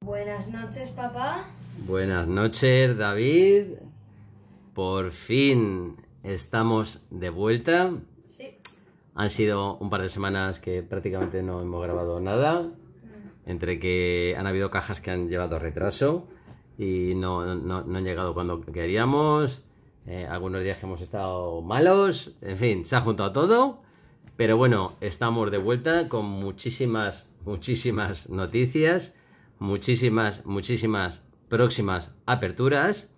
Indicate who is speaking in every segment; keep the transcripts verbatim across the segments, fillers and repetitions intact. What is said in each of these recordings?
Speaker 1: Buenas noches, papá.
Speaker 2: Buenas noches, David. Por fin estamos de vuelta.
Speaker 1: Sí.
Speaker 2: Han sido un par de semanas que prácticamente no hemos grabado nada. Entre que han habido cajas que han llevado retraso y no, no, no han llegado cuando queríamos. Eh, algunos días que hemos estado malos. En fin, se ha juntado todo. Pero bueno, estamos de vuelta con muchísimas, muchísimas noticias. Muchísimas, muchísimas próximas aperturas.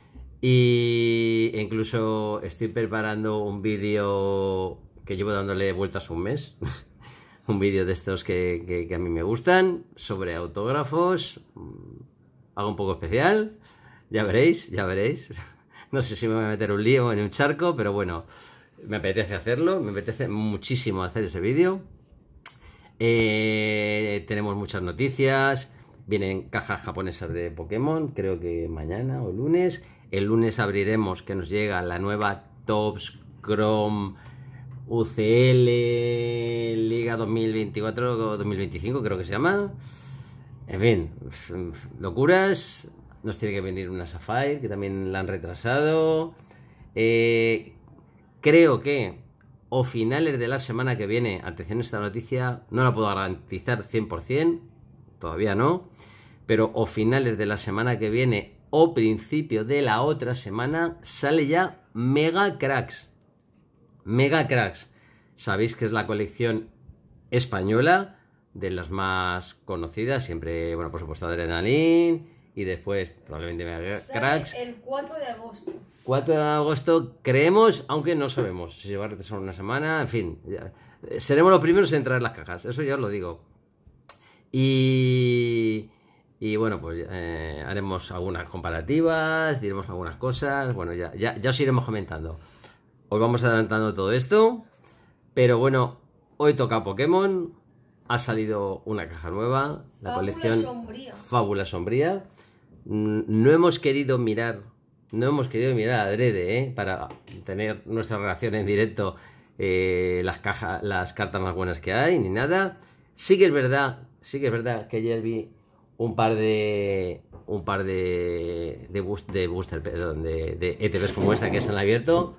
Speaker 2: Y incluso estoy preparando un vídeo que llevo dándole vueltas un mes. Un vídeo de estos que, que, que a mí me gustan, sobre autógrafos. Algo un poco especial. Ya veréis, ya veréis. No sé si me voy a meter un lío en un charco, pero bueno, me apetece hacerlo. Me apetece muchísimo hacer ese vídeo. Eh, tenemos muchas noticias. Vienen cajas japonesas de Pokémon, creo que mañana o lunes. El lunes abriremos que nos llega la nueva Topps Chrome U C L Liga dos mil veinticuatro o dos mil veinticinco, creo que se llama. En fin, locuras. Nos tiene que venir una Sapphire, que también la han retrasado. Eh, creo que o finales de la semana que viene, atención a esta noticia, no la puedo garantizar cien por cien, todavía no, pero o finales de la semana que viene o principio de la otra semana sale ya Mega Cracks. Mega Cracks, sabéis que es la colección española de las más conocidas, siempre, bueno, por supuesto Adrenaline y después probablemente Mega Cracks.
Speaker 1: Sale el cuatro de agosto.
Speaker 2: cuatro de agosto creemos, aunque no sabemos si se va a retrasar una semana, en fin, ya, seremos los primeros en traer las cajas, eso ya os lo digo. Y, y bueno, pues eh, haremos algunas comparativas, diremos algunas cosas, bueno, ya, ya, ya os iremos comentando. Os vamos adelantando todo esto, pero bueno, hoy toca Pokémon, ha salido una caja nueva, la
Speaker 1: Fábula
Speaker 2: colección
Speaker 1: Sombría.
Speaker 2: Fábula Sombría. No hemos querido mirar, no hemos querido mirar adrede, ¿eh? Para tener nuestra relación en directo, eh, las cajas, las cartas más buenas que hay, ni nada. Sí que es verdad, sí que es verdad que ayer vi un par de un par de de, boost, de booster, perdón, de, de E T Bs como esta que se han abierto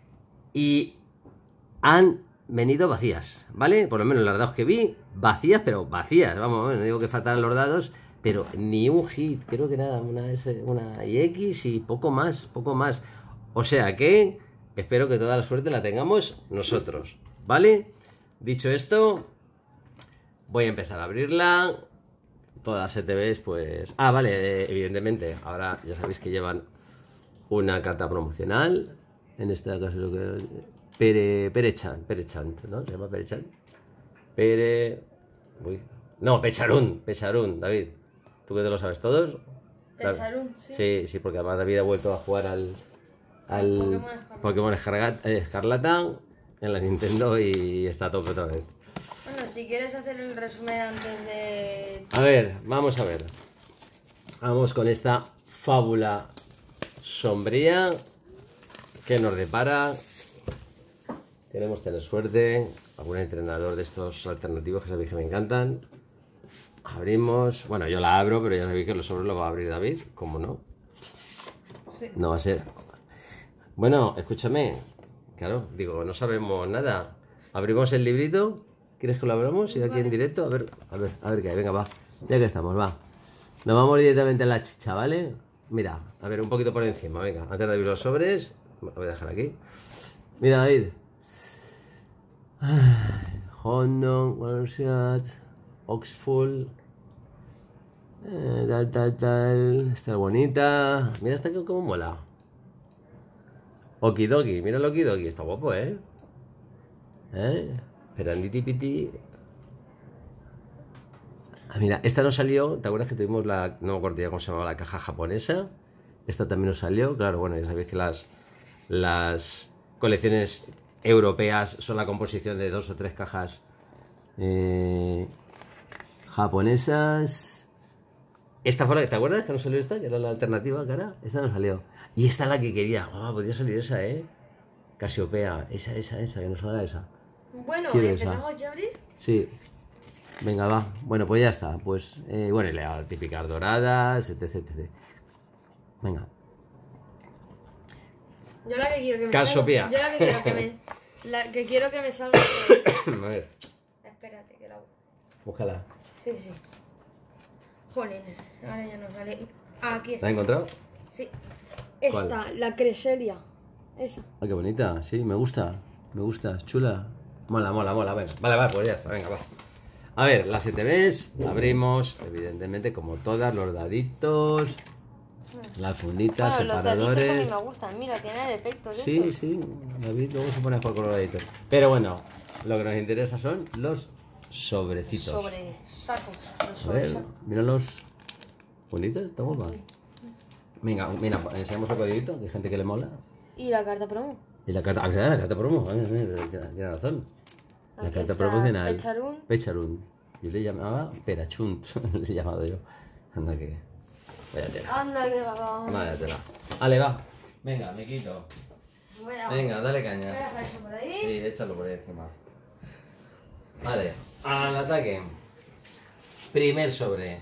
Speaker 2: y han venido vacías, ¿vale? Por lo menos las dados que vi, vacías, pero vacías, vamos, no digo que faltaran los dados, pero ni un hit, creo que nada, una S, una I X y poco más, poco más. O sea que espero que toda la suerte la tengamos nosotros, ¿vale? Dicho esto, voy a empezar a abrirla. Todas las E T Bs, pues... Ah, vale, eh, evidentemente, ahora ya sabéis que llevan una carta promocional. En este caso lo que... Pere... Perechan, Perechan, ¿no? ¿Se llama Perechan? Pere... Uy. No, Pecharún, Pecharún, David. ¿Tú que te lo sabes todos?
Speaker 1: Pecharún, sí.
Speaker 2: Sí, sí, porque además David ha vuelto a jugar al... Al
Speaker 1: Pokémon Escarlata.
Speaker 2: Pokémon Escarlata, Escarlata en la Nintendo y está a tope otra vez.
Speaker 1: Bueno, si quieres hacer el resumen antes de...
Speaker 2: A ver, vamos a ver. Vamos con esta Fábula Sombría que nos depara. Queremos tener suerte. Algún entrenador de estos alternativos que sabéis que me encantan. Abrimos. Bueno, yo la abro, pero ya sabéis que los sobres los va a abrir David. ¿Cómo no?
Speaker 1: Sí.
Speaker 2: No va a ser. Bueno, escúchame. Claro, digo, no sabemos nada. Abrimos el librito. ¿Quieres que lo abramos? ¿Y aquí
Speaker 1: Vale.
Speaker 2: en directo? A ver, a ver, a ver qué hay. Venga, va. Ya que estamos, va. Nos vamos directamente a la chicha, ¿vale? Mira, a ver, un poquito por encima, venga. Antes de abrir los sobres, lo voy a dejar aquí. Mira, David. Hondon, Warshot, Oxford. Eh, tal, tal, tal. Está bonita. Mira, esta que como mola. Okidoki, mira el Okidoki. Está guapo, ¿eh? ¿Eh? Peranditi piti. Ah, mira, esta no salió. ¿Te acuerdas que tuvimos la... No me acuerdo ya cómo se llamaba la caja japonesa? Esta también nos salió. Claro, bueno, ya sabéis que las... Las colecciones europeas son la composición de dos o tres cajas eh, japonesas. Esta fue la que... ¿Te acuerdas que no salió esta? Que era la alternativa, cara. Esta no salió. Y esta es la que quería. Ah, podría salir esa, ¿eh? Casiopea. Esa, esa, esa. Que no salga esa.
Speaker 1: Bueno,
Speaker 2: Quiero esa.
Speaker 1: ¿empezamos ya a abrir?
Speaker 2: Sí. Venga, va. Bueno, pues ya está. Pues, eh, bueno, y la típicas doradas, etc, etcétera. Venga.
Speaker 1: Yo la que quiero que me
Speaker 2: Casopía.
Speaker 1: salga. Yo la que quiero que me. La que quiero que me salga.
Speaker 2: A ver,
Speaker 1: Espérate, que la.
Speaker 2: búscala.
Speaker 1: Sí, sí. Jolines, ahora ya no sale. Aquí
Speaker 2: ¿La
Speaker 1: está.
Speaker 2: has encontrado?
Speaker 1: Sí.
Speaker 2: ¿Cuál?
Speaker 1: Esta, la Creselia. Esa.
Speaker 2: Ah, qué bonita. Sí, me gusta. Me gusta, es chula. Mola, mola, mola. Venga. Vale, va, pues ya está. Venga, va. A ver, las siete Bs, abrimos, evidentemente, como todas, los daditos, las funditas,
Speaker 1: Bueno, los daditos a mí
Speaker 2: separadores.
Speaker 1: me gustan. Mira, tienen efectos.
Speaker 2: Sí,
Speaker 1: estos.
Speaker 2: sí, David luego se pone a jugar con los daditos. Pero bueno, lo que nos interesa son los sobrecitos.
Speaker 1: Sobre sacos. Los
Speaker 2: A
Speaker 1: sobre
Speaker 2: ver,
Speaker 1: sacos.
Speaker 2: mira los funditas, está guapa. Venga, mira, enseñamos el codiguito, que hay gente que le mola.
Speaker 1: Y la carta promo.
Speaker 2: Y la carta, ah, verdad, la carta promo, eh, eh, tiene tiene razón. La
Speaker 1: Aquí
Speaker 2: carta
Speaker 1: está
Speaker 2: promocional.
Speaker 1: Pecharún.
Speaker 2: Pecharún. Yo le llamaba Perachunt, le he llamado yo. Anda que. Vaya tela.
Speaker 1: Anda, que va.
Speaker 2: Vaya tela. Vale, va. Venga, me quito.
Speaker 1: Voy a,
Speaker 2: Venga, dale
Speaker 1: voy a
Speaker 2: caña.
Speaker 1: dejar eso por ahí.
Speaker 2: Sí, échalo por ahí encima. Vale, al ataque. Primer sobre.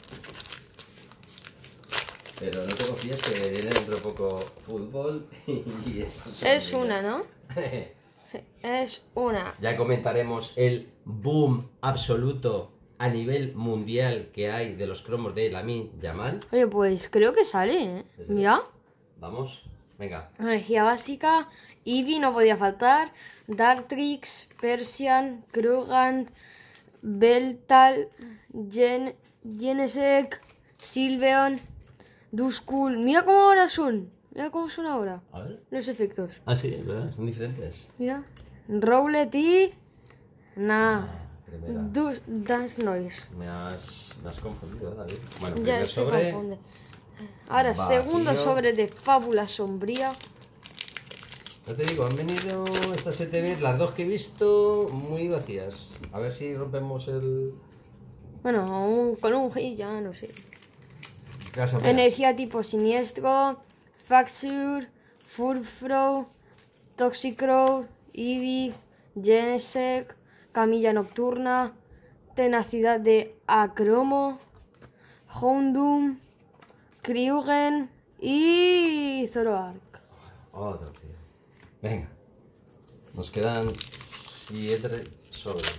Speaker 2: Pero no te confíes que viene dentro poco fútbol y es...
Speaker 1: Es una, ¿no? Es una.
Speaker 2: Ya comentaremos el boom absoluto a nivel mundial que hay de los cromos de Lamine Yamal.
Speaker 1: Oye, pues creo que sale, ¿eh?
Speaker 2: Desde
Speaker 1: Mira.
Speaker 2: Vamos, venga.
Speaker 1: Energía básica. Eevee no podía faltar. Dartrix, Persian, Krugan, Beltal, Gen Genesect, Sylveon, Duskull. Mira cómo ahora son. Mira cómo son ahora
Speaker 2: A ver.
Speaker 1: los efectos.
Speaker 2: Ah, sí, es verdad, son diferentes.
Speaker 1: Mira. Rowlet y... Nah.
Speaker 2: Ah, primera.
Speaker 1: Dus Dance Noise.
Speaker 2: Me has, me has confundido, David. Bueno,
Speaker 1: Ya
Speaker 2: primer
Speaker 1: se
Speaker 2: sobre.
Speaker 1: confunde. Ahora,
Speaker 2: Vacío.
Speaker 1: segundo sobre de Fábula Sombría.
Speaker 2: No te digo, han venido estas siete Bs, las dos que he visto, muy vacías. A ver si rompemos el...
Speaker 1: Bueno, un- con un hit ya no sé.
Speaker 2: Casa
Speaker 1: Energía tipo siniestro, Faxure, Furfro, Toxicrow, Eevee, Genesect, Camilla Nocturna, Tenacidad de Acromo, Houndoom, Kryugen y Zoroark.
Speaker 2: Otro, tío. Venga. Nos quedan siete sobres.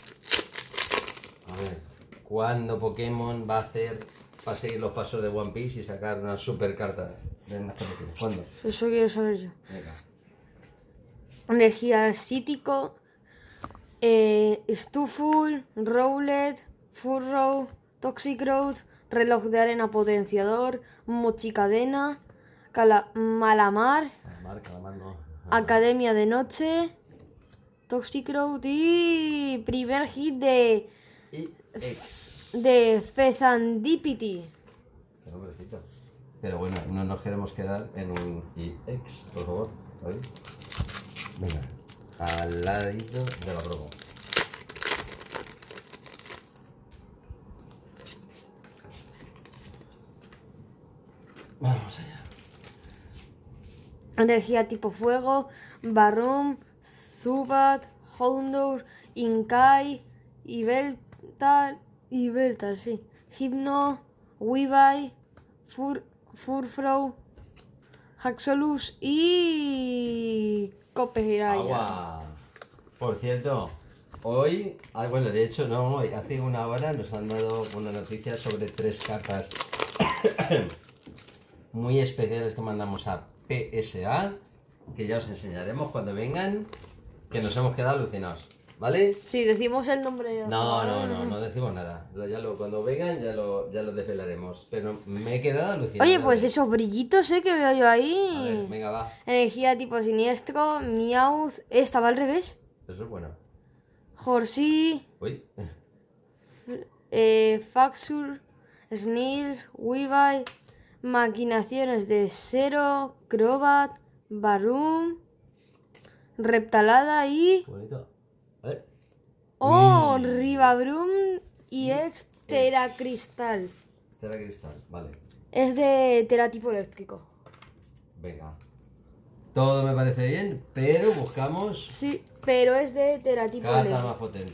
Speaker 2: A ver, ¿cuándo Pokémon va a hacer, va a seguir los pasos de One Piece y sacar una super carta de las colecciones? ¿Cuándo?
Speaker 1: Eso quiero saber yo.
Speaker 2: Venga.
Speaker 1: Energía psítico, eh, Stuful, Rowlet, Furrow, Toxicrow, Reloj de arena potenciador, Mochicadena, Cala- Malamar,
Speaker 2: Calamar, calamar no.
Speaker 1: Academia de noche, Toxicrow y primer hit de,
Speaker 2: Y ex.
Speaker 1: de Fezandipity.
Speaker 2: Qué nombrecito. Pero bueno, no nos queremos quedar en un I X, por favor. ¿Vale? Venga, al ladito de la promo. Vamos allá.
Speaker 1: Energía tipo fuego, Barroom, Zubat, Houndour, Inkai, Ibeltal, Ibeltal, sí, Hypno, Weavile, Fur, Furfrow, Haxolus y Copperajaya.
Speaker 2: Agua. Por cierto, hoy, ah, bueno, de hecho no hoy, hace una hora nos han dado una noticia sobre tres cartas muy especiales que mandamos a P S A, que ya os enseñaremos cuando vengan, que nos hemos quedado alucinados, ¿vale?
Speaker 1: Sí, decimos el nombre ya.
Speaker 2: No, no, no, no decimos nada. Lo- Ya lo, cuando vengan ya lo, ya lo desvelaremos. Pero me he quedado alucinado.
Speaker 1: Oye, pues esos brillitos, ¿eh? Que veo yo
Speaker 2: A ver,
Speaker 1: ahí.
Speaker 2: venga, va.
Speaker 1: Energía tipo siniestro, Meowth, esta va al revés.
Speaker 2: Eso es bueno.
Speaker 1: Horsey,
Speaker 2: Uy.
Speaker 1: eh, Faxur, Snails, Weavile, maquinaciones de Zero, Crobat, Barum, Reptalada y...
Speaker 2: Qué bonito. A ver.
Speaker 1: ¡Oh!
Speaker 2: Mm.
Speaker 1: Rivabrum y
Speaker 2: Ex.
Speaker 1: ex Teracristal.
Speaker 2: Tela cristal, vale.
Speaker 1: Es de Tera tipo eléctrico.
Speaker 2: Venga. Todo me parece bien, pero buscamos
Speaker 1: Sí, pero es de Tera tipo
Speaker 2: cartas
Speaker 1: eléctrico.
Speaker 2: más potentes.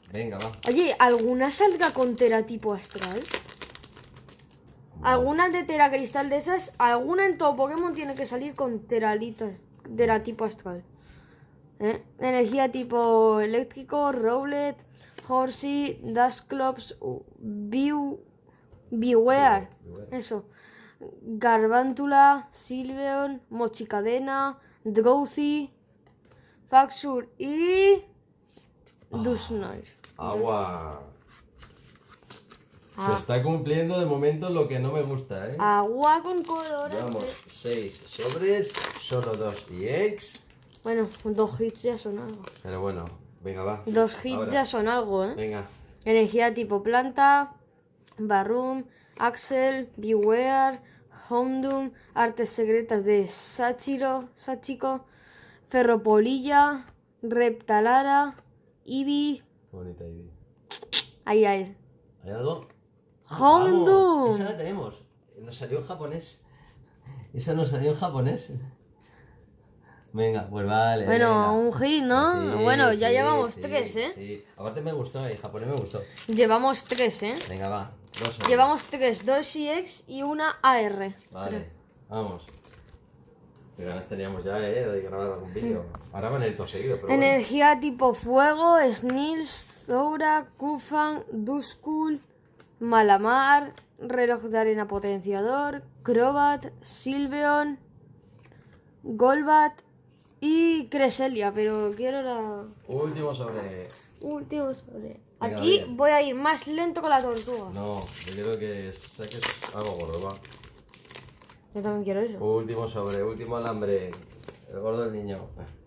Speaker 2: Venga, va.
Speaker 1: Oye, ¿alguna salga con Tera tipo astral? ¿Alguna de Tera cristal de esas? ¿Alguna en todo Pokémon tiene que salir con Teralitas, Tera tipo astral? ¿Eh? Energía tipo eléctrico, Rowlet, Horsey, Dusclops, Bew, Beware, eso. Garvántula, Sylveon, Mochicadena, Drowsy, Faxur y... Dusknoir.
Speaker 2: Agua.
Speaker 1: Ah.
Speaker 2: Se está cumpliendo de momento lo que no me gusta, ¿eh?
Speaker 1: Agua con colorante.
Speaker 2: Llevamos seis sobres, solo dos E X.
Speaker 1: Bueno, dos hits ya son algo.
Speaker 2: Pero bueno, venga, va.
Speaker 1: Dos hits
Speaker 2: Ahora.
Speaker 1: ya son algo, ¿eh?
Speaker 2: Venga.
Speaker 1: Energía tipo planta, Barroom, Axel, Beware, Houndoom, artes secretas de Sachiro, Sachiko, Ferropolilla, Reptalara, Eevee.
Speaker 2: Qué bonita Eevee.
Speaker 1: Ahí, ahí.
Speaker 2: ¿Hay algo?
Speaker 1: Houndoom.
Speaker 2: Vamos, esa la tenemos. Nos salió en japonés. Esa nos salió en japonés. Venga, pues vale.
Speaker 1: Bueno,
Speaker 2: venga.
Speaker 1: un hit, ¿no?
Speaker 2: Sí,
Speaker 1: Bueno, ya
Speaker 2: sí,
Speaker 1: llevamos
Speaker 2: sí,
Speaker 1: tres, ¿eh?
Speaker 2: Sí. Aparte me gustó, en japonés me gustó.
Speaker 1: Llevamos tres, ¿eh?
Speaker 2: Venga, va. Dos sobres.
Speaker 1: Llevamos tres, dos E X y una A R.
Speaker 2: Vale, vamos. Qué ganas teníamos ya, ¿eh? De grabar algún vídeo. Ahora van a ir todos seguidos, pero bueno.
Speaker 1: Energía tipo fuego, Snils, Zora, Kufang, Duskull, Malamar, reloj de arena potenciador, Crobat, Sylveon, Golbat y Cresselia, pero quiero la
Speaker 2: Último sobre...
Speaker 1: última sobre.
Speaker 2: Venga,
Speaker 1: Aquí
Speaker 2: bien.
Speaker 1: voy a ir más lento que la tortuga.
Speaker 2: No, yo quiero que saques algo gordo, va.
Speaker 1: Yo también quiero eso.
Speaker 2: Último sobre, último alambre. El gordo del niño.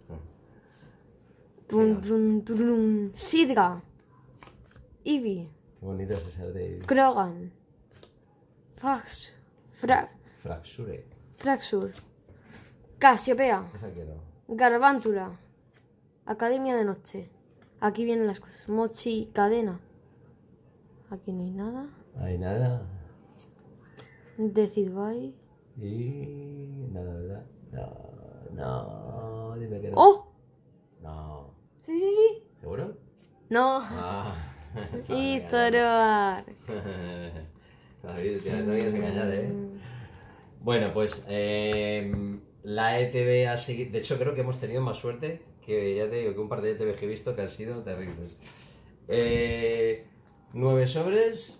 Speaker 1: Tun, tun, turun. Sidra, Eevee,
Speaker 2: Qué bonito es ese de
Speaker 1: Krogan, Fax, Fra,
Speaker 2: Fraxure.
Speaker 1: Fraxur, Casiopea,
Speaker 2: Esa quiero.
Speaker 1: Garvántula, Academia de Noche. Aquí vienen las cosas. Mochi, Cadena. Aquí no hay nada.
Speaker 2: Hay nada.
Speaker 1: Decidbay.
Speaker 2: Y... nada, ¿verdad? No, no, dime que no.
Speaker 1: ¡Oh!
Speaker 2: No.
Speaker 1: Sí, sí, sí.
Speaker 2: ¿Seguro?
Speaker 1: No.
Speaker 2: Ah.
Speaker 1: Y Zoroark.
Speaker 2: David, tía, no quieres engañar, ¿eh? Bueno, pues eh, la E T B ha seguido. De hecho, creo que hemos tenido más suerte que ya te digo que un par de E T B que he visto que han sido terribles. Eh, nueve sobres,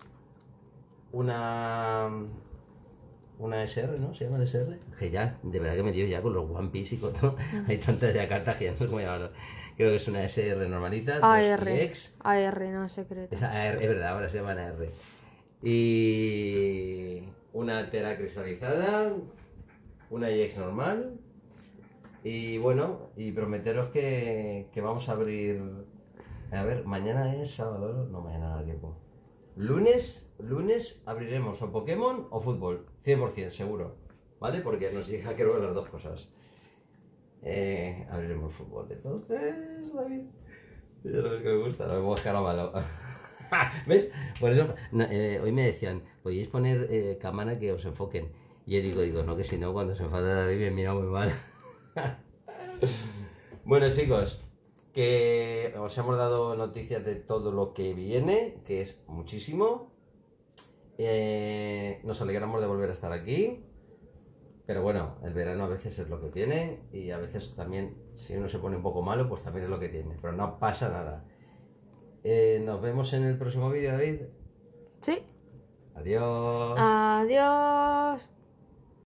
Speaker 2: una. Una S R, ¿no? ¿Se llama S R? Que ya, de verdad que me dio ya con los One Piece y con todo. Hay tantas ya cartas que ya no sé cómo llamarlo. Creo que es una S R normalita.
Speaker 1: A
Speaker 2: dos
Speaker 1: R.
Speaker 2: E X.
Speaker 1: A R, no secreto.
Speaker 2: Es, A R, es verdad, ahora se llaman A R. Y una Tera cristalizada, una E X normal. Y bueno, y prometeros que, que vamos a abrir. A ver, mañana es sábado, no, mañana no da tiempo. Lunes, lunes abriremos o Pokémon o fútbol, cien por cien seguro, ¿vale? Porque nos llega creo que las dos cosas. Eh, abriremos fútbol, entonces, David. Ya sabes que me gusta, no me puedo dejar a malo. ¿Ves? Por eso, no, eh, hoy me decían, podéis poner eh, cámara que os enfoquen. Y yo digo, digo, no, que si no, cuando se enfada David me mira muy mal. Bueno, chicos, que os hemos dado noticias de todo lo que viene, que es muchísimo. Eh, nos alegramos de volver a estar aquí. Pero bueno, el verano a veces es lo que tiene y a veces también, si uno se pone un poco malo, pues también es lo que tiene. Pero no pasa nada. Eh, nos vemos en el próximo vídeo, David.
Speaker 1: Sí.
Speaker 2: Adiós.
Speaker 1: Adiós.